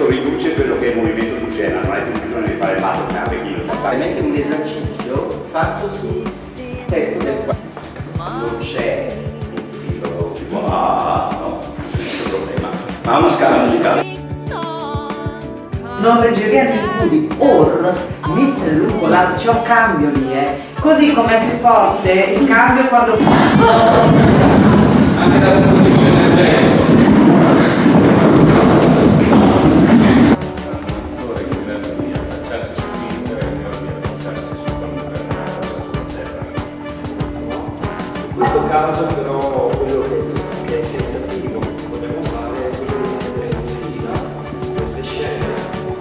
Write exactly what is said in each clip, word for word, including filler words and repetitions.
questo riduce quello che è il movimento su scena, non hai più bisogno di fare lato carte chi lo sa fare. È un esercizio fatto sul testo del quadro. Non c'è un filo. Ah, no, non c'è problema. Ma ha una scala musicale. Non leggeria di Woody or mentre lungo l'altro c'è un cambio lì, eh. Così come è più forte il cambio quando Anche dal punto di vista energetico. In questo caso però quello che, che è tentativo che potremmo fare è quello di mettere in fila queste scene.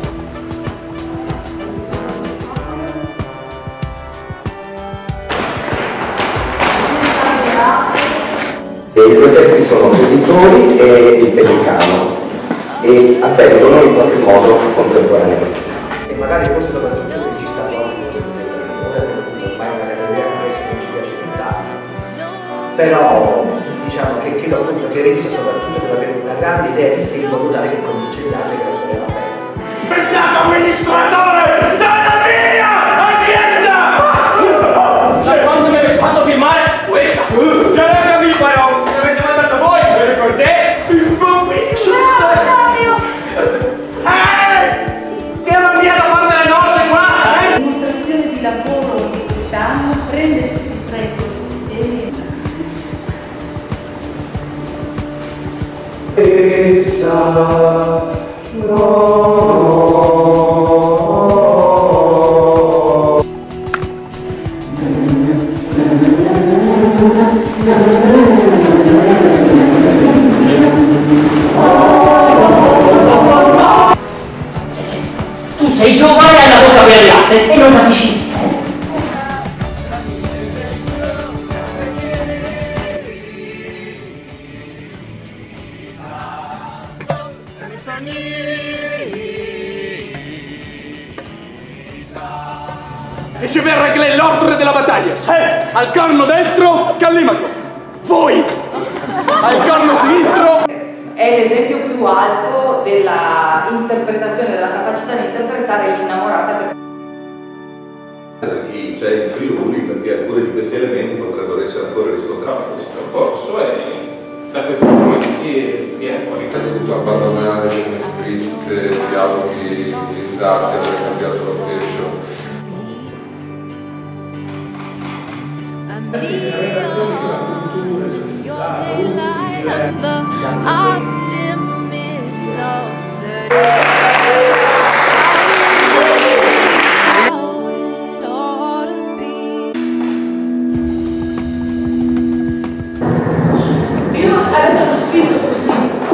E i due testi sono Creditori e Il Pellicano e avvengono in qualche modo contemporaneamente. E magari forse soprattutto il regista ormai una categoria che non ci piace tanto. Però diciamo che credo appunto che il regista soprattutto deve avere una grande idea di sé in modo tale che convince gli altri che la storia va bene. Aspettate amministratore della mia azienda! Cioè quando mi avete fatto filmare questa? Già l'ho capito però, mi avete mandato voi, mi ricordate? Il bambino! Eh! Siamo via da fare delle nozze qua! La dimostrazione di lavoro di quest'anno prende tutti e tre questi segni. Essa Tu sei giovane e hai la bocca per le latte e non capisci. E ci verrà l'ordine della battaglia. Eh, al corno destro, Callimaco. Voi, al corno sinistro. è l'esempio più alto della interpretazione, della capacità di interpretare l'innamorata. Per chi c'è in Friuli, perché alcuni di questi elementi potrebbero essere ancora riscontrati. Questo corso e da questo punto viene fuori. Hai dovuto abbandonare scene scritte, dialoghi utilizzati, aver cambiato location. Io adesso l'ho scritto così.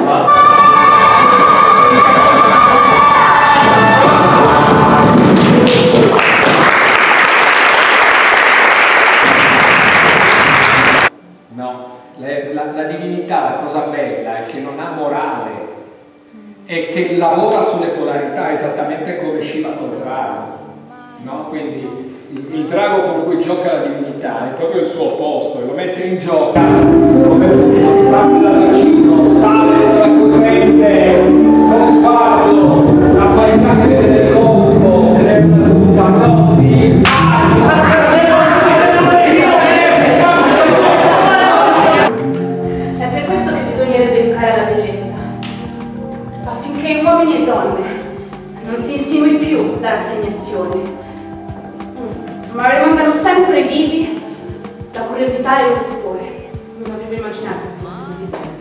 No, le, la, la divinità, la cosa bella è che non ha morale e che lavora sulle polarità esattamente come Shiva col drago, no? Quindi il, il drago con cui gioca la divinità è proprio il suo opposto e lo mette in gioco come un parte dal bacino, sale dalla corrente, lo sguardo, la qualità che vede del corpo, delle panotti. È per questo che bisognerebbe educare alla bellezza, affinché uomini e donne non si insinui più la rassegnazione, ma rimangano sempre vivi la curiosità e lo stupore. Non avevo immaginato che fosse così bella.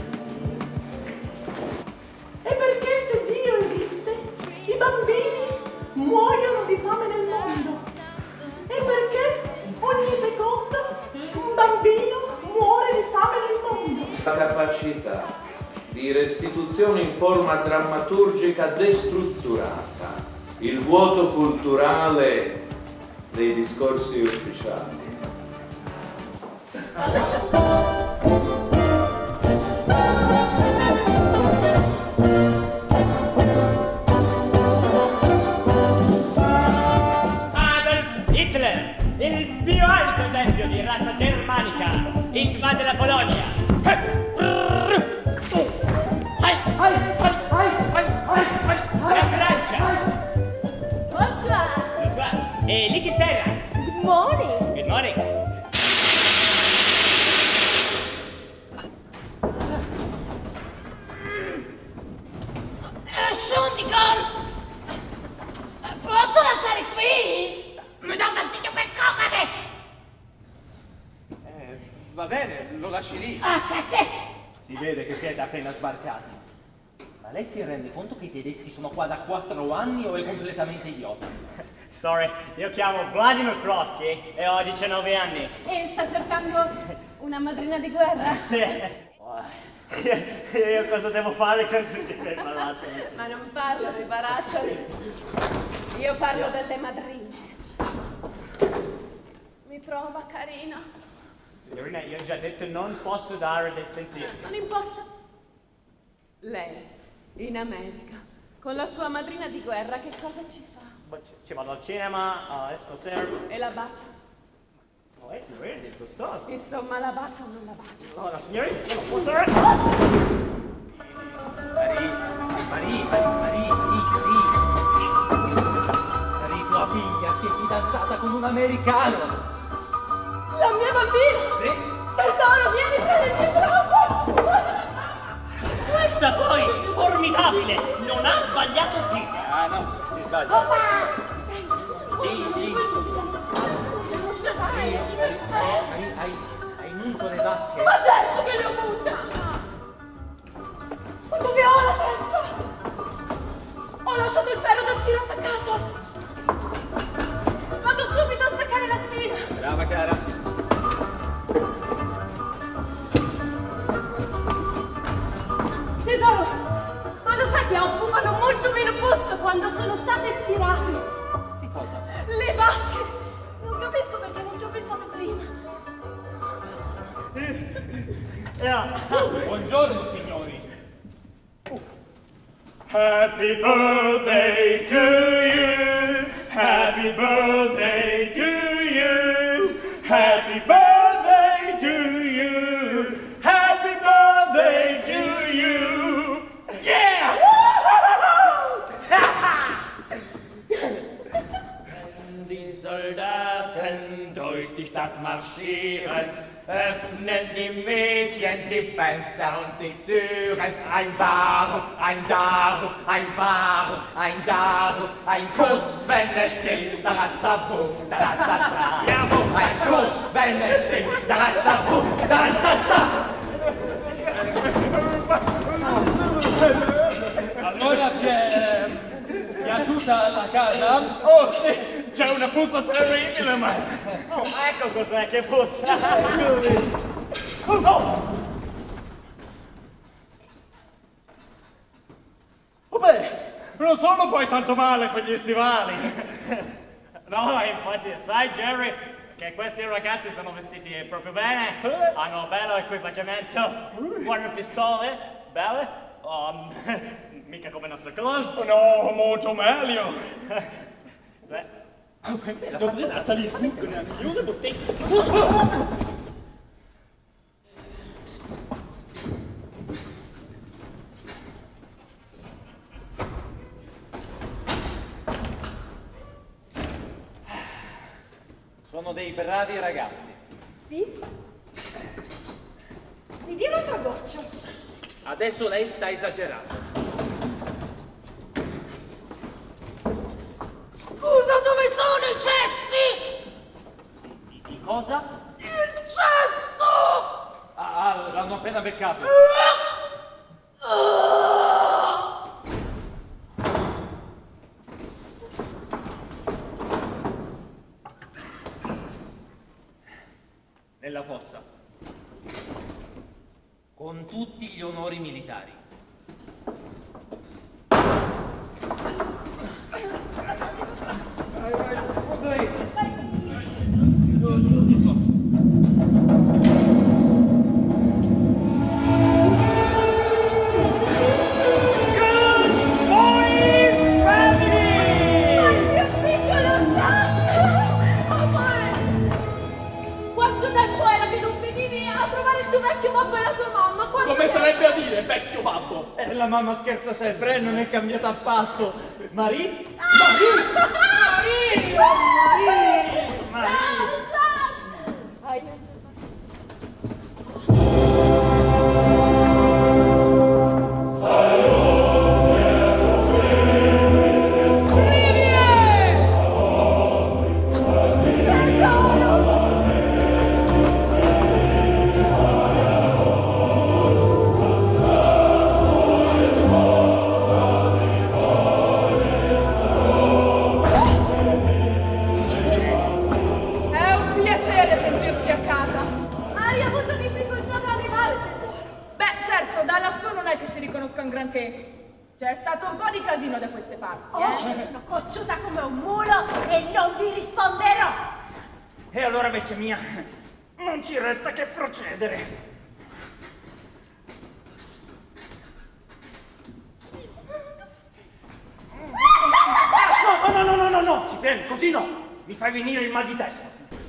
E perché se Dio esiste, i bambini muoiono di fame nel mondo? E perché ogni secondo un bambino muore di fame nel mondo? La capacità di restituzione in forma drammaturgica destrutturata, il vuoto culturale dei discorsi ufficiali. Adolf Hitler, il più alto esempio di razza germanica, invade la Polonia. Va bene, lo lasci lì. Ah, cazzo! Si vede che siete appena sbarcati. Ma lei si rende conto che i tedeschi sono qua da quattro anni o è completamente idiota? Sorry, io chiamo Vladimir Krosky e ho diciannove anni. E sta cercando una madrina di guerra? Sì. Io cosa devo fare con tutti quei barattoli? Ma non parlo dei barattoli. Io parlo delle madrine. Mi trova carina? Signorina, io ho già detto non posso dare distinzioni. Non importa. Lei, in America, con la sua madrina di guerra, che cosa ci fa? Ci vado al cinema, uh, esco sera. E la bacia? Oh, eh, signorina, è disgustoso. Insomma, la bacia o non la bacia? No, no, signorina, io non posso dare. Marie, Marie, Marie, Marie, Marie. Marie, tua figlia si è fidanzata con un americano. La mia bambina? Sì. Tesoro, vieni tra le mie braccia! Questa poi, formidabile, non ha sbagliato più. Ah no, si sbaglia. Papà! Sì, sì. Marie, Marie, Marie, hai, hai munto le vacche? Ma certo che le ho munte! Ma dove ho la testa? Ho lasciato il ferro da stiro attaccato! Vado subito a staccare la spina! Brava cara. Tesoro, ma lo sai che occupano molto meno posto quando sono state stirate? Che cosa? Le vacche! Non capisco perché non ci ho pensato prima. Buongiorno signori. Happy birthday to you. Happy birthday to you. Happy birthday to you. Happy birthday to you. Yeah! Die Soldaten durch die Stadt marschieren, öffnen die Mädchen die Fenster und die Türen. Ein Darum, ein Darum, ein Darum, ein Darum, ein Kuss, wenn es stimmt, da rastabu, da rastasa. Ein Kuss, wenn es stimmt, da rastabu, da rastasa. Allora ti è piaciuta la casa? Oh sì! C'è una puzza terribile, ma... Oh, ecco cos'è che puzza! Oh, oh. Oh beh, non sono poi tanto male quegli stivali! No, infatti, sai Jerry, che questi ragazzi sono vestiti proprio bene, hanno bello equipaggiamento, buone pistole, belle, um, mica come i nostri clowns. No, molto meglio! Sì. Dove nata li sbucano a milione botteghe? Sono dei bravi ragazzi. Sì? Mi dia un'altra goccia. Adesso lei sta esagerando. Scusa, dove sono i cessi? Di, di cosa? Il cesso! Ah, ah, l'hanno appena beccato. Nella fossa. Con tutti gli onori militari. Vai, vai, vai. Giù, giù, di qua. Good morning, family! Ma il mio piccolo Jack! Amore! Quanto tempo era che non venivi a trovare il tuo vecchio babbo e la tua mamma? Quanto Come tempo? sarebbe a dire, vecchio babbo? Eh, la mamma scherza sempre, eh, non è cambiata affatto. Marie? Marie? Marie! Marie! Marie! Ai, non c'è Tesoro! C'è stato un po' di casino da queste parti, Oh, eh? sono cocciuta come un mulo e non vi risponderò! E allora, vecchia mia, non ci resta che procedere. No, no, no, no, no, no, si viene, così no! Mi fai venire il mal di testa.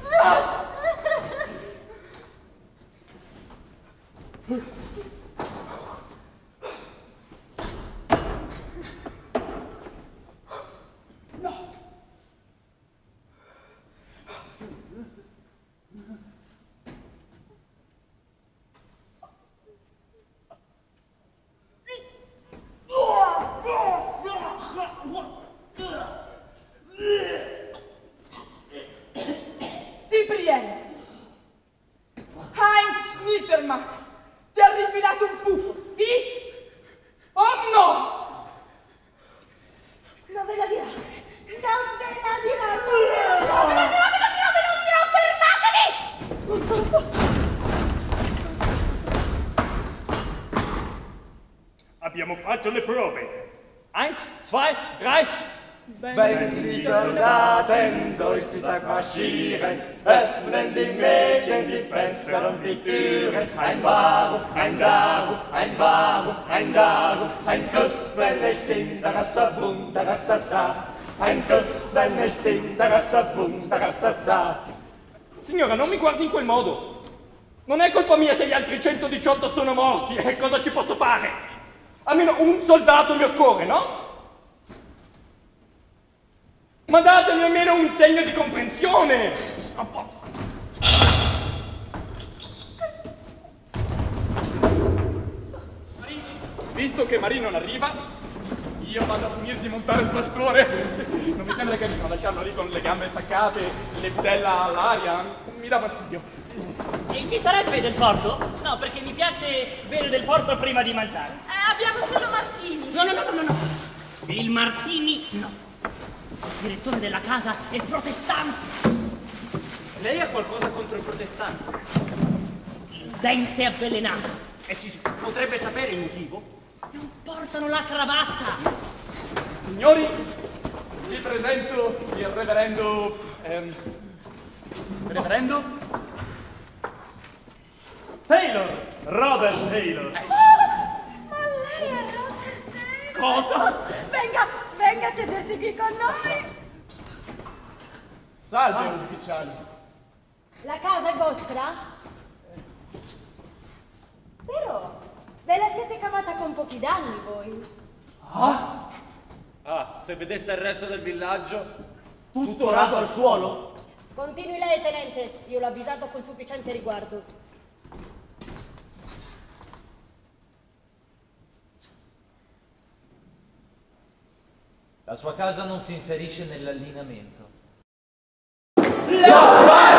Cyprien! Heinz Schnittermach! Ti ha rifilato un buco, sì? O no? Non ve la dirò! Non ve la dirò! Non ve la dirò, ve la dirò, ve la dirò! Fermatevi! Abbiamo fatto le prove. Eins, zwei, drei. Wenn die Soldaten durch die Stadt marschieren, öffnen die Mädchen die Fenster und die Türen. Ein Warum, ein Darum, ein Warum, ein Darum, ein Kuss, wenn es stimmt, da rassa bum, da rassa sa. Ein Kuss, wenn es stimmt, da rassa bum, da rassa sa. Signora, non mi guardi in quel modo. Non è colpa mia se gli altri centodiciotto sono morti. E cosa ci posso fare? Almeno un soldato mi occorre, no? Ma datemi almeno un segno di comprensione! Visto che Marie non arriva, io vado a finire di montare il pastore. Non mi sembra carino lasciarlo lì con le gambe staccate, le budella all'aria. Mi dà fastidio. E ci sarebbe del porto? No, perché mi piace bere del porto prima di mangiare. Eh, abbiamo solo martini! No, no, no, no, no. Il martini no. Il direttore della casa è protestante. Lei ha qualcosa contro i protestanti? Il dente avvelenato. E ci potrebbe sapere il motivo? Non portano la cravatta. Signori, vi presento il reverendo... Ehm, reverendo? Taylor! Robert Taylor. Ma lei è Robert Taylor! Cosa? Venga, venga a sedersi qui con noi! Salve, ufficiali. La casa è vostra? Però, ve la siete cavata con pochi danni voi. Ah? Ah, se vedeste il resto del villaggio, tutto raso al suolo? Continui lei, tenente. Io l'ho avvisato con sufficiente riguardo. La sua casa non si inserisce nell'allineamento. La